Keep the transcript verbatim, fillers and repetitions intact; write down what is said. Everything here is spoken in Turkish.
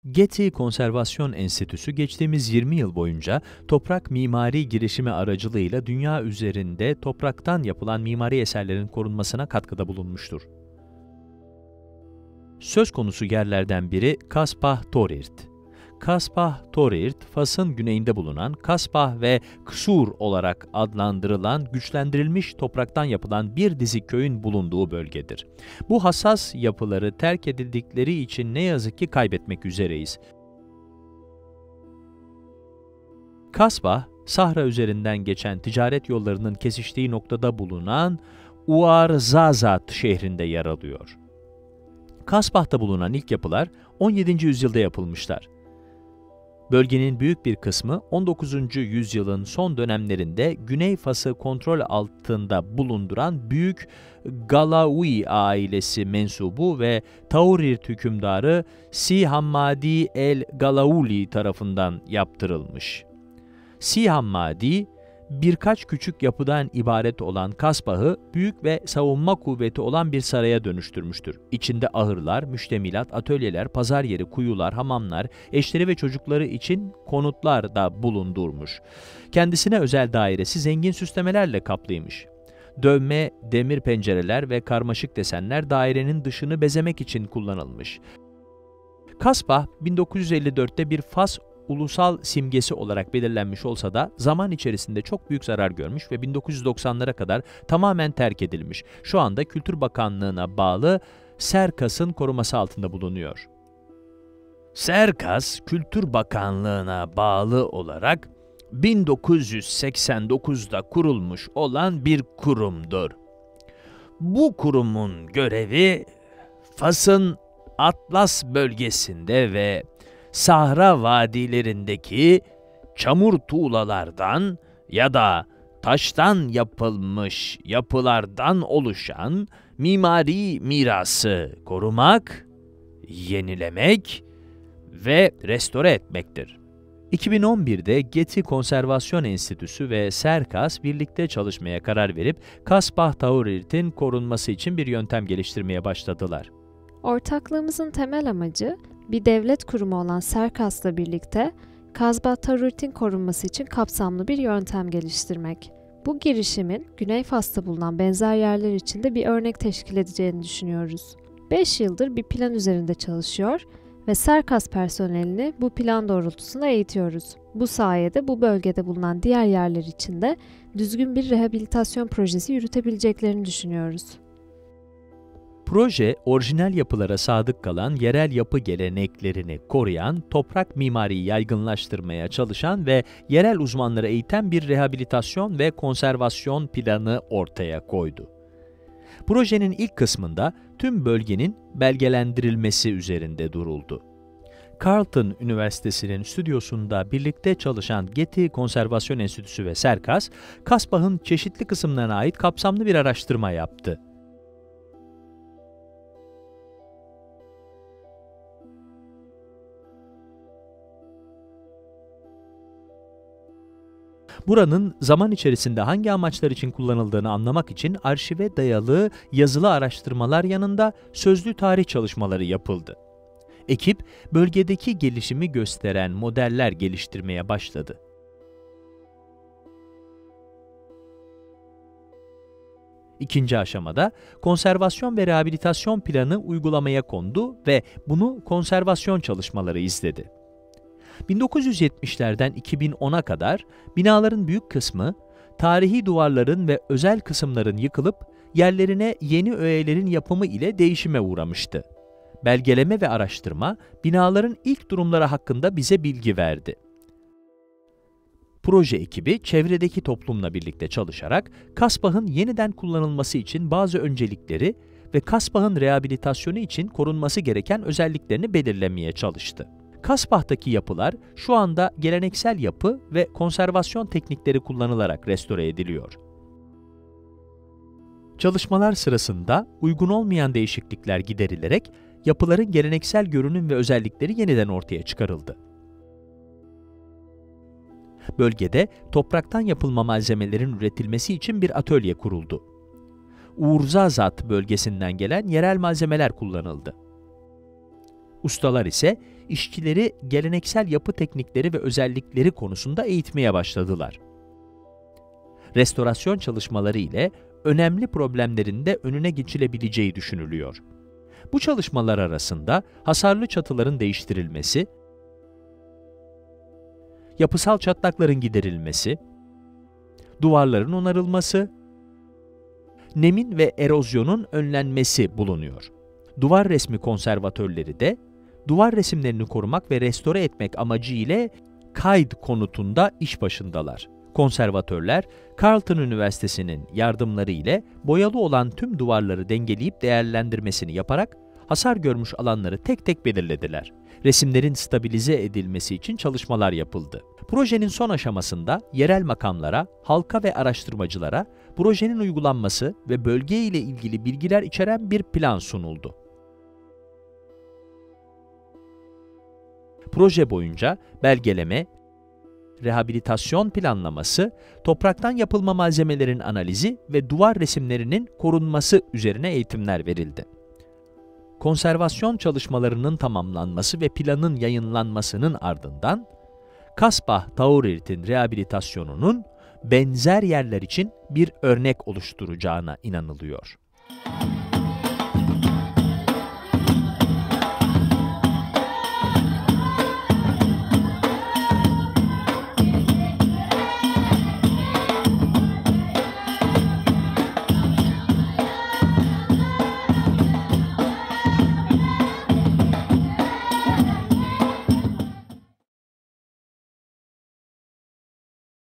Getty Konservasyon Enstitüsü geçtiğimiz yirmi yıl boyunca toprak mimari girişimi aracılığıyla dünya üzerinde topraktan yapılan mimari eserlerin korunmasına katkıda bulunmuştur. Söz konusu yerlerden biri Kaspah Torirt. Kaspah Torirt, Fas'ın güneyinde bulunan Kaspah ve Ksur olarak adlandırılan güçlendirilmiş topraktan yapılan bir dizi köyün bulunduğu bölgedir. Bu hassas yapıları terk edildikleri için ne yazık ki kaybetmek üzereyiz. Kaspah, Sahra üzerinden geçen ticaret yollarının kesiştiği noktada bulunan Ouarzazate şehrinde yer alıyor. Kaspah'ta bulunan ilk yapılar on yedinci yüzyılda yapılmışlar. Bölgenin büyük bir kısmı on dokuzuncu yüzyılın son dönemlerinde Güney Fas'ı kontrol altında bulunduran Büyük Galaoui ailesi mensubu ve Taurirt hükümdarı Si Hammadi el-Galaouli tarafından yaptırılmış. Si Hammadi, birkaç küçük yapıdan ibaret olan Kaspah'ı büyük ve savunma kuvveti olan bir saraya dönüştürmüştür. İçinde ahırlar, müştemilat, atölyeler, pazar yeri, kuyular, hamamlar, eşleri ve çocukları için konutlar da bulundurmuş. Kendisine özel dairesi zengin süslemelerle kaplıymış. Dövme, demir pencereler ve karmaşık desenler dairenin dışını bezemek için kullanılmış. Kaspah, bin dokuz yüz elli dörtte bir Fas ulusal simgesi olarak belirlenmiş olsa da zaman içerisinde çok büyük zarar görmüş ve bin dokuz yüz doksanlara kadar tamamen terk edilmiş. Şu anda Kültür Bakanlığı'na bağlı Serkas'ın koruması altında bulunuyor. Serkas, Kültür Bakanlığı'na bağlı olarak bin dokuz yüz seksen dokuzda kurulmuş olan bir kurumdur. Bu kurumun görevi, Fas'ın Atlas bölgesinde ve Sahra vadilerindeki çamur tuğlalardan ya da taştan yapılmış yapılardan oluşan mimari mirası korumak, yenilemek ve restore etmektir. iki bin on birde Getty Konservasyon Enstitüsü ve Serkas birlikte çalışmaya karar verip Kaspah Taurirt'in korunması için bir yöntem geliştirmeye başladılar. Ortaklığımızın temel amacı, bir devlet kurumu olan Serkas'la birlikte Kaspah Taurirt'in korunması için kapsamlı bir yöntem geliştirmek. Bu girişimin Güney Fas'ta bulunan benzer yerler için de bir örnek teşkil edeceğini düşünüyoruz. beş yıldır bir plan üzerinde çalışıyor ve Serkas personelini bu plan doğrultusunda eğitiyoruz. Bu sayede bu bölgede bulunan diğer yerler için de düzgün bir rehabilitasyon projesi yürütebileceklerini düşünüyoruz. Proje, orijinal yapılara sadık kalan yerel yapı geleneklerini koruyan, toprak mimariyi yaygınlaştırmaya çalışan ve yerel uzmanları eğiten bir rehabilitasyon ve konservasyon planı ortaya koydu. Projenin ilk kısmında tüm bölgenin belgelendirilmesi üzerinde duruldu. Carleton Üniversitesi'nin stüdyosunda birlikte çalışan Getty Konservasyon Enstitüsü ve Serkas, Kaspah'ın çeşitli kısımlarına ait kapsamlı bir araştırma yaptı. Buranın zaman içerisinde hangi amaçlar için kullanıldığını anlamak için arşive dayalı yazılı araştırmalar yanında sözlü tarih çalışmaları yapıldı. Ekip, bölgedeki gelişimi gösteren modeller geliştirmeye başladı. İkinci aşamada konservasyon ve rehabilitasyon planı uygulamaya kondu ve bunu konservasyon çalışmaları izledi. bin dokuz yüz yetmişlerden iki bin ona kadar binaların büyük kısmı, tarihi duvarların ve özel kısımların yıkılıp yerlerine yeni öğelerin yapımı ile değişime uğramıştı. Belgeleme ve araştırma, binaların ilk durumları hakkında bize bilgi verdi. Proje ekibi, çevredeki toplumla birlikte çalışarak, Kaspah'ın yeniden kullanılması için bazı öncelikleri ve Kaspah'ın rehabilitasyonu için korunması gereken özelliklerini belirlemeye çalıştı. Kaspah'taki yapılar şu anda geleneksel yapı ve konservasyon teknikleri kullanılarak restore ediliyor. Çalışmalar sırasında uygun olmayan değişiklikler giderilerek yapıların geleneksel görünüm ve özellikleri yeniden ortaya çıkarıldı. Bölgede topraktan yapılma malzemelerin üretilmesi için bir atölye kuruldu. Ouarzazate bölgesinden gelen yerel malzemeler kullanıldı. Ustalar ise işçileri geleneksel yapı teknikleri ve özellikleri konusunda eğitmeye başladılar. Restorasyon çalışmaları ile önemli problemlerin de önüne geçilebileceği düşünülüyor. Bu çalışmalar arasında hasarlı çatıların değiştirilmesi, yapısal çatlakların giderilmesi, duvarların onarılması, nemin ve erozyonun önlenmesi bulunuyor. Duvar resmi konservatörleri de duvar resimlerini korumak ve restore etmek amacı ile kayd konutunda iş başındalar. Konservatörler, Carleton Üniversitesi'nin yardımları ile boyalı olan tüm duvarları dengeleyip değerlendirmesini yaparak hasar görmüş alanları tek tek belirlediler. Resimlerin stabilize edilmesi için çalışmalar yapıldı. Projenin son aşamasında yerel makamlara, halka ve araştırmacılara projenin uygulanması ve bölge ile ilgili bilgiler içeren bir plan sunuldu. Proje boyunca belgeleme, rehabilitasyon planlaması, topraktan yapılma malzemelerin analizi ve duvar resimlerinin korunması üzerine eğitimler verildi. Konservasyon çalışmalarının tamamlanması ve planın yayınlanmasının ardından, Kasbah Taurid'in rehabilitasyonunun benzer yerler için bir örnek oluşturacağına inanılıyor.